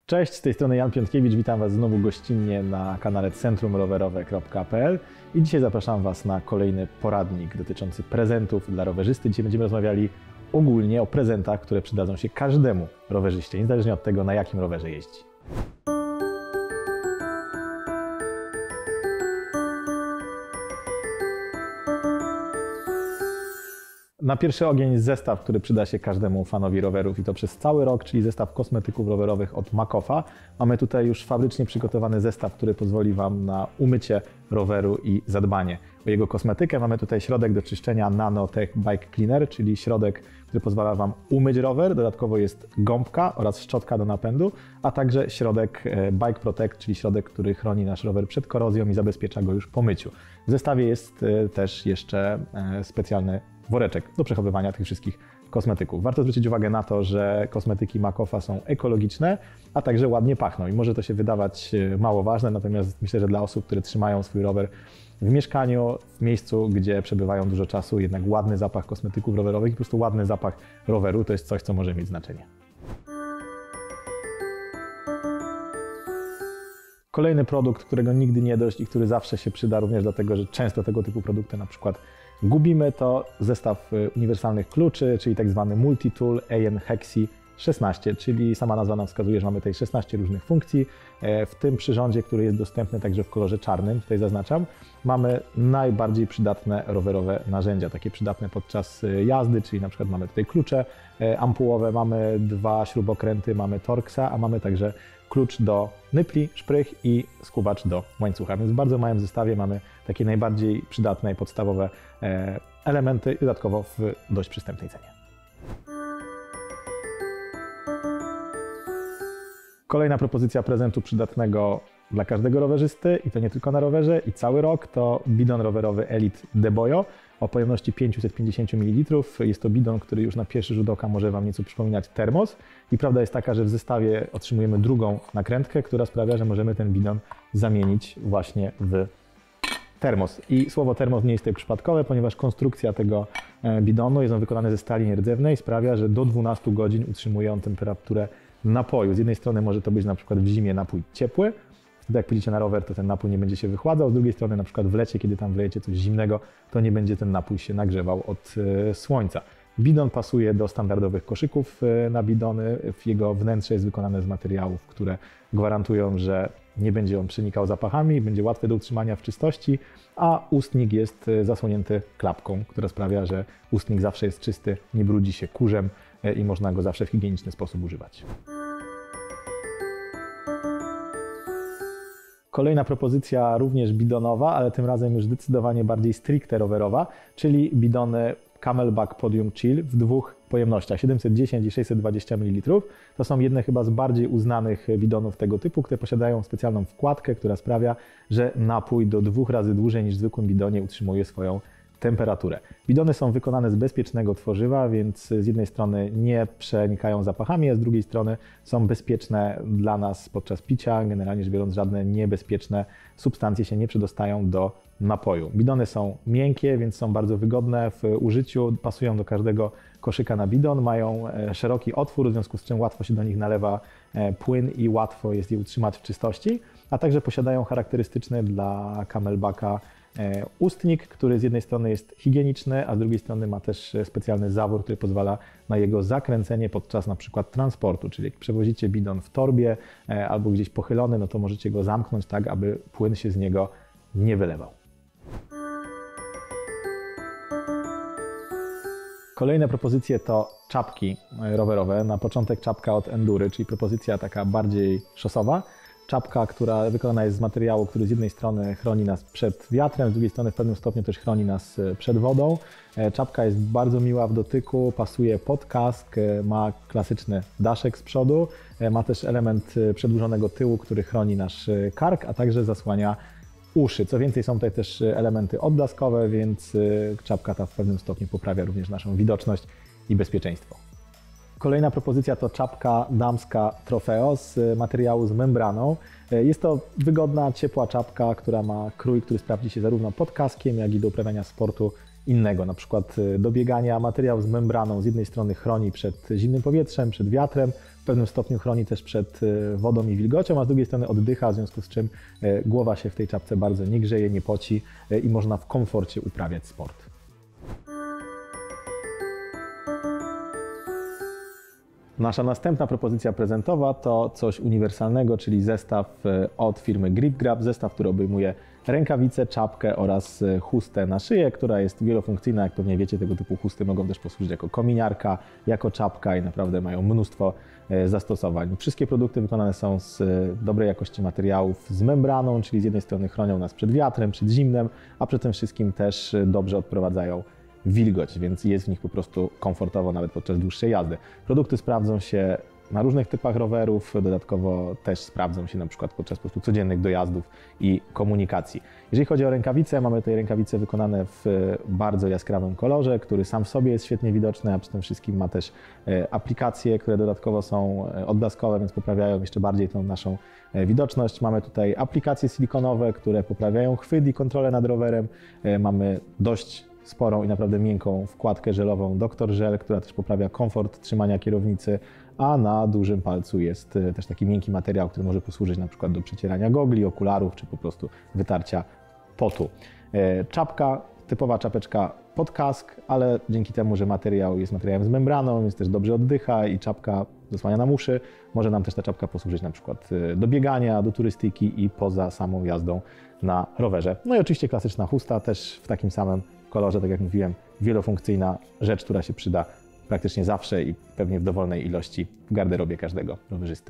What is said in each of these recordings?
Cześć, z tej strony Jan Piątkiewicz, witam Was znowu gościnnie na kanale centrumrowerowe.pl i dzisiaj zapraszam Was na kolejny poradnik dotyczący prezentów dla rowerzysty. Dzisiaj będziemy rozmawiali ogólnie o prezentach, które przydadzą się każdemu rowerzyście, niezależnie od tego, na jakim rowerze jeździ. Na pierwszy ogień zestaw, który przyda się każdemu fanowi rowerów i to przez cały rok, czyli zestaw kosmetyków rowerowych od Makofa. Mamy tutaj już fabrycznie przygotowany zestaw, który pozwoli Wam na umycie roweru i zadbanie o jego kosmetykę. Mamy tutaj środek do czyszczenia Nanotech Bike Cleaner, czyli środek, który pozwala Wam umyć rower. Dodatkowo jest gąbka oraz szczotka do napędu, a także środek Bike Protect, czyli środek, który chroni nasz rower przed korozją i zabezpiecza go już po myciu. W zestawie jest też jeszcze specjalny woreczek do przechowywania tych wszystkich kosmetyków. Warto zwrócić uwagę na to, że kosmetyki Makofa są ekologiczne, a także ładnie pachną i może to się wydawać mało ważne, natomiast myślę, że dla osób, które trzymają swój rower w mieszkaniu, w miejscu, gdzie przebywają dużo czasu, jednak ładny zapach kosmetyków rowerowych i po prostu ładny zapach roweru to jest coś, co może mieć znaczenie. Kolejny produkt, którego nigdy nie dość i który zawsze się przyda również dlatego, że często tego typu produkty na przykład gubimy, to zestaw uniwersalnych kluczy, czyli tak zwany Multi-Tool AN Hexi 16, czyli sama nazwa nam wskazuje, że mamy tutaj 16 różnych funkcji. W tym przyrządzie, który jest dostępny także w kolorze czarnym, tutaj zaznaczam, mamy najbardziej przydatne rowerowe narzędzia, takie przydatne podczas jazdy, czyli na przykład mamy tutaj klucze ampułowe, mamy 2 śrubokręty, mamy Torxa, a mamy także klucz do nypli, szprych i skuwacz do łańcucha. Więc w bardzo małym zestawie mamy takie najbardziej przydatne i podstawowe elementy, dodatkowo w dość przystępnej cenie. Kolejna propozycja prezentu przydatnego dla każdego rowerzysty i to nie tylko na rowerze i cały rok to bidon rowerowy Elite Deboyo o pojemności 550 ml. Jest to bidon, który już na pierwszy rzut oka może Wam nieco przypominać termos i prawda jest taka, że w zestawie otrzymujemy drugą nakrętkę, która sprawia, że możemy ten bidon zamienić właśnie w termos. I słowo termos nie jest tutaj przypadkowe, ponieważ konstrukcja tego bidonu jest on wykonany ze stali nierdzewnej, sprawia, że do 12 godzin utrzymuje on temperaturę napoju. Z jednej strony może to być na przykład w zimie napój ciepły, wtedy jak pójdziecie na rower, to ten napój nie będzie się wychładzał, z drugiej strony na przykład w lecie, kiedy tam wlejecie coś zimnego, to nie będzie ten napój się nagrzewał od słońca. Bidon pasuje do standardowych koszyków na bidony, jego wnętrze jest wykonane z materiałów, które gwarantują, że nie będzie on przenikał zapachami, będzie łatwy do utrzymania w czystości, a ustnik jest zasłonięty klapką, która sprawia, że ustnik zawsze jest czysty, nie brudzi się kurzem i można go zawsze w higieniczny sposób używać. Kolejna propozycja również bidonowa, ale tym razem już zdecydowanie bardziej stricte rowerowa, czyli bidony CamelBak Podium Chill w dwóch pojemnościach 710 i 620 ml. To są jedne chyba z bardziej uznanych bidonów tego typu, które posiadają specjalną wkładkę, która sprawia, że napój do 2 razy dłużej niż w zwykłym bidonie utrzymuje swoją temperaturę. Bidony są wykonane z bezpiecznego tworzywa, więc z jednej strony nie przenikają zapachami, a z drugiej strony są bezpieczne dla nas podczas picia. Generalnie rzecz biorąc, żadne niebezpieczne substancje się nie przedostają do napoju. Bidony są miękkie, więc są bardzo wygodne w użyciu, pasują do każdego koszyka na bidon, mają szeroki otwór, w związku z czym łatwo się do nich nalewa płyn i łatwo jest je utrzymać w czystości, a także posiadają charakterystyczny dla CamelBaka ustnik, który z jednej strony jest higieniczny, a z drugiej strony ma też specjalny zawór, który pozwala na jego zakręcenie podczas na przykład transportu, czyli jak przewozicie bidon w torbie albo gdzieś pochylony, no to możecie go zamknąć tak, aby płyn się z niego nie wylewał. Kolejne propozycje to czapki rowerowe. Na początek czapka od Endury, czyli propozycja taka bardziej szosowa. Czapka, która wykonana jest z materiału, który z jednej strony chroni nas przed wiatrem, z drugiej strony w pewnym stopniu też chroni nas przed wodą. Czapka jest bardzo miła w dotyku, pasuje pod kask, ma klasyczny daszek z przodu, ma też element przedłużonego tyłu, który chroni nasz kark, a także zasłania uszy. Co więcej, są tutaj też elementy odblaskowe, więc czapka ta w pewnym stopniu poprawia również naszą widoczność i bezpieczeństwo. Kolejna propozycja to czapka damska Trofeo z materiału z membraną. Jest to wygodna, ciepła czapka, która ma krój, który sprawdzi się zarówno pod kaskiem, jak i do uprawiania sportu innego, na przykład do biegania. Materiał z membraną z jednej strony chroni przed zimnym powietrzem, przed wiatrem, pewnym stopniu chroni też przed wodą i wilgocią, a z drugiej strony oddycha, w związku z czym głowa się w tej czapce bardzo nie grzeje, nie poci i można w komforcie uprawiać sport. Nasza następna propozycja prezentowa to coś uniwersalnego, czyli zestaw od firmy GripGrab, zestaw, który obejmuje rękawice, czapkę oraz chustę na szyję, która jest wielofunkcyjna. Jak pewnie wiecie, tego typu chusty mogą też posłużyć jako kominiarka, jako czapka i naprawdę mają mnóstwo zastosowań. Wszystkie produkty wykonane są z dobrej jakości materiałów, z membraną, czyli z jednej strony chronią nas przed wiatrem, przed zimnem, a przy tym wszystkim też dobrze odprowadzają wilgoć, więc jest w nich po prostu komfortowo nawet podczas dłuższej jazdy. Produkty sprawdzą się na różnych typach rowerów, dodatkowo też sprawdzą się na przykład podczas po prostu codziennych dojazdów i komunikacji. Jeżeli chodzi o rękawice, mamy tutaj rękawice wykonane w bardzo jaskrawym kolorze, który sam w sobie jest świetnie widoczny, a przy tym wszystkim ma też aplikacje, które dodatkowo są odblaskowe, więc poprawiają jeszcze bardziej tą naszą widoczność. Mamy tutaj aplikacje silikonowe, które poprawiają chwyt i kontrolę nad rowerem. Mamy dość sporą i naprawdę miękką wkładkę żelową Dr. Żel, która też poprawia komfort trzymania kierownicy, a na dużym palcu jest też taki miękki materiał, który może posłużyć na przykład do przecierania gogli, okularów, czy po prostu wytarcia potu. Czapka, typowa czapeczka pod kask, ale dzięki temu, że materiał jest materiałem z membraną, więc też dobrze oddycha i czapka zasłania nam uszy, może nam też ta czapka posłużyć na przykład do biegania, do turystyki i poza samą jazdą na rowerze. No i oczywiście klasyczna chusta, też w takim samym kolorze, tak jak mówiłem, wielofunkcyjna rzecz, która się przyda praktycznie zawsze i pewnie w dowolnej ilości w garderobie każdego rowerzysty.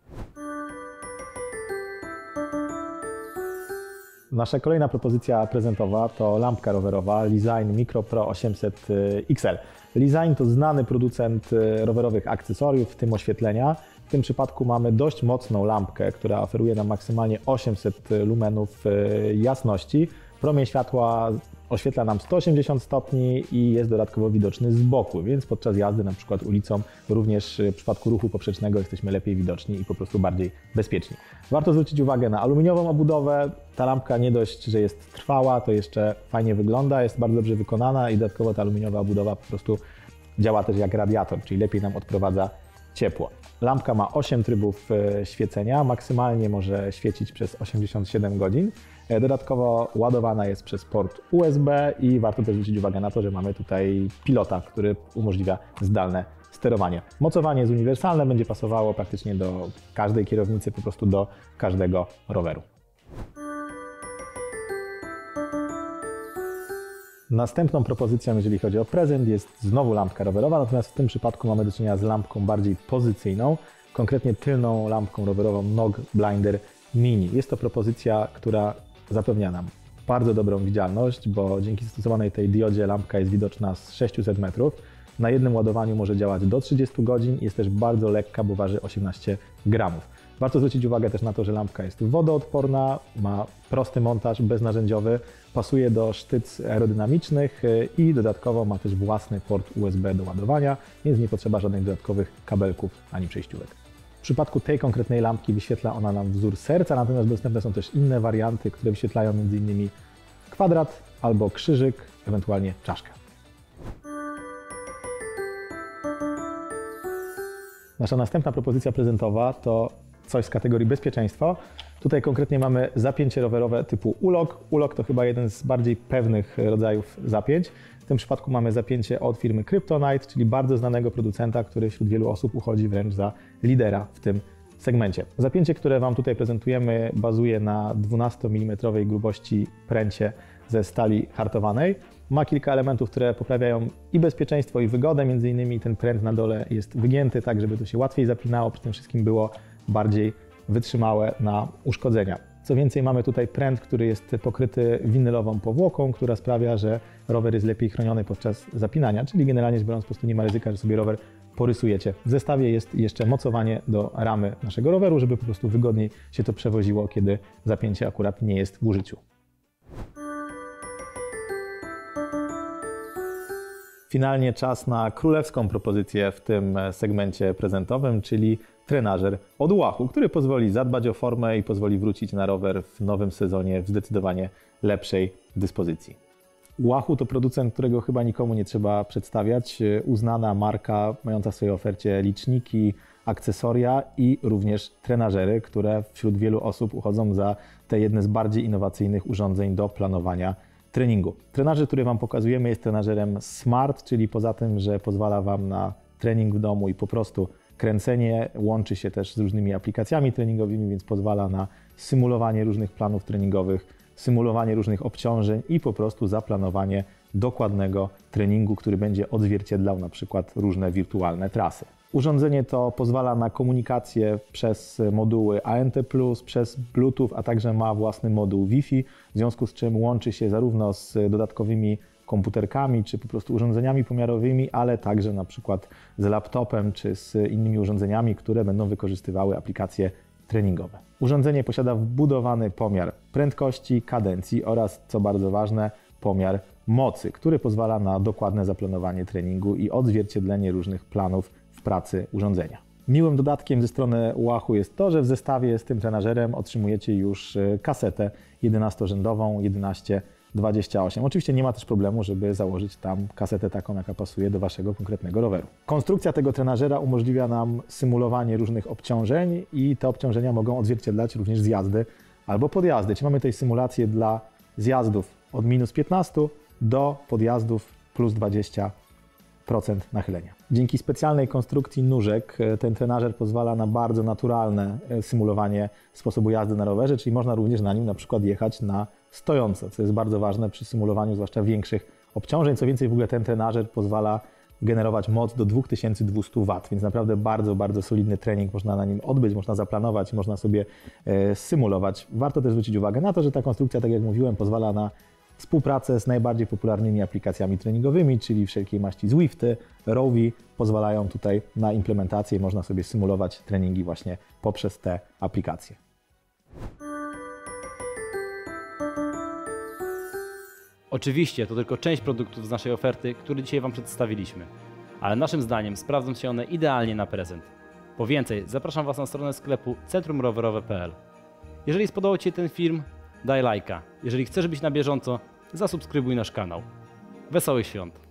Nasza kolejna propozycja prezentowa to lampka rowerowa Lesign Micro Pro 800 XL. Lesign to znany producent rowerowych akcesoriów, w tym oświetlenia. W tym przypadku mamy dość mocną lampkę, która oferuje nam maksymalnie 800 lumenów jasności. Promień światła oświetla nam 180 stopni i jest dodatkowo widoczny z boku, więc podczas jazdy na przykład ulicą, również w przypadku ruchu poprzecznego jesteśmy lepiej widoczni i po prostu bardziej bezpieczni. Warto zwrócić uwagę na aluminiową obudowę. Ta lampka nie dość, że jest trwała, to jeszcze fajnie wygląda, jest bardzo dobrze wykonana i dodatkowo ta aluminiowa obudowa po prostu działa też jak radiator, czyli lepiej nam odprowadza ciepło. Lampka ma 8 trybów świecenia, maksymalnie może świecić przez 87 godzin. Dodatkowo ładowana jest przez port USB i warto też zwrócić uwagę na to, że mamy tutaj pilota, który umożliwia zdalne sterowanie. Mocowanie jest uniwersalne, będzie pasowało praktycznie do każdej kierownicy, po prostu do każdego roweru. Następną propozycją, jeżeli chodzi o prezent, jest znowu lampka rowerowa, natomiast w tym przypadku mamy do czynienia z lampką bardziej pozycyjną, konkretnie tylną lampką rowerową NOG Blinder Mini. Jest to propozycja, która zapewnia nam bardzo dobrą widzialność, bo dzięki zastosowanej tej diodzie lampka jest widoczna z 600 metrów. Na jednym ładowaniu może działać do 30 godzin, jest też bardzo lekka, bo waży 18 gramów. Warto zwrócić uwagę też na to, że lampka jest wodoodporna, ma prosty montaż beznarzędziowy, pasuje do sztyc aerodynamicznych i dodatkowo ma też własny port USB do ładowania, więc nie potrzeba żadnych dodatkowych kabelków ani przejściówek. W przypadku tej konkretnej lampki wyświetla ona nam wzór serca, natomiast dostępne są też inne warianty, które wyświetlają m.in. kwadrat albo krzyżyk, ewentualnie czaszkę. Nasza następna propozycja prezentowa to coś z kategorii bezpieczeństwo. Tutaj konkretnie mamy zapięcie rowerowe typu U-LOK. U-LOK to chyba jeden z bardziej pewnych rodzajów zapięć. W tym przypadku mamy zapięcie od firmy Kryptonite, czyli bardzo znanego producenta, który wśród wielu osób uchodzi wręcz za lidera w tym segmencie. Zapięcie, które Wam tutaj prezentujemy, bazuje na 12 mm grubości pręcie ze stali hartowanej. Ma kilka elementów, które poprawiają i bezpieczeństwo, i wygodę. Między innymi ten pręt na dole jest wygięty, tak żeby to się łatwiej zapinało, przy tym wszystkim było bardziej wytrzymałe na uszkodzenia. Co więcej, mamy tutaj pręt, który jest pokryty winylową powłoką, która sprawia, że rower jest lepiej chroniony podczas zapinania, czyli generalnie rzecz biorąc po prostu nie ma ryzyka, że sobie rower porysujecie. W zestawie jest jeszcze mocowanie do ramy naszego roweru, żeby po prostu wygodniej się to przewoziło, kiedy zapięcie akurat nie jest w użyciu. Finalnie czas na królewską propozycję w tym segmencie prezentowym, czyli trenażer od Wahoo, który pozwoli zadbać o formę i pozwoli wrócić na rower w nowym sezonie w zdecydowanie lepszej dyspozycji. Wahoo to producent, którego chyba nikomu nie trzeba przedstawiać. Uznana marka mająca w swojej ofercie liczniki, akcesoria i również trenażery, które wśród wielu osób uchodzą za te jedne z bardziej innowacyjnych urządzeń do planowania treningu. Trenażer, który Wam pokazujemy, jest trenażerem Smart, czyli poza tym, że pozwala Wam na trening w domu i po prostu kręcenie, łączy się też z różnymi aplikacjami treningowymi, więc pozwala na symulowanie różnych planów treningowych, symulowanie różnych obciążeń i po prostu zaplanowanie dokładnego treningu, który będzie odzwierciedlał na przykład różne wirtualne trasy. Urządzenie to pozwala na komunikację przez moduły ANT+, przez Bluetooth, a także ma własny moduł Wi-Fi, w związku z czym łączy się zarówno z dodatkowymi komputerkami, czy po prostu urządzeniami pomiarowymi, ale także na przykład z laptopem, czy z innymi urządzeniami, które będą wykorzystywały aplikacje treningowe. Urządzenie posiada wbudowany pomiar prędkości, kadencji oraz, co bardzo ważne, pomiar mocy, który pozwala na dokładne zaplanowanie treningu i odzwierciedlenie różnych planów w pracy urządzenia. Miłym dodatkiem ze strony Wahoo jest to, że w zestawie z tym trenażerem otrzymujecie już kasetę 11-rzędową 1128. Oczywiście nie ma też problemu, żeby założyć tam kasetę taką, jaka pasuje do Waszego konkretnego roweru. Konstrukcja tego trenażera umożliwia nam symulowanie różnych obciążeń i te obciążenia mogą odzwierciedlać również zjazdy albo podjazdy. Czyli mamy tutaj symulację dla zjazdów od -15 do podjazdów plus 20% nachylenia. Dzięki specjalnej konstrukcji nóżek ten trenażer pozwala na bardzo naturalne symulowanie sposobu jazdy na rowerze, czyli można również na nim na przykład jechać na stojąco, co jest bardzo ważne przy symulowaniu zwłaszcza większych obciążeń. Co więcej, w ogóle ten trenażer pozwala generować moc do 2200 W, więc naprawdę bardzo, bardzo solidny trening można na nim odbyć, można zaplanować, można sobie symulować. Warto też zwrócić uwagę na to, że ta konstrukcja, tak jak mówiłem, pozwala na współpracę z najbardziej popularnymi aplikacjami treningowymi, czyli wszelkiej maści Zwifty, Rowi pozwalają tutaj na implementację. Można sobie symulować treningi właśnie poprzez te aplikacje. Oczywiście to tylko część produktów z naszej oferty, które dzisiaj Wam przedstawiliśmy, ale naszym zdaniem sprawdzą się one idealnie na prezent. Po więcej zapraszam Was na stronę sklepu centrumrowerowe.pl. Jeżeli spodobał Ci się ten film, daj lajka. Jeżeli chcesz być na bieżąco, zasubskrybuj nasz kanał. Wesołych świąt!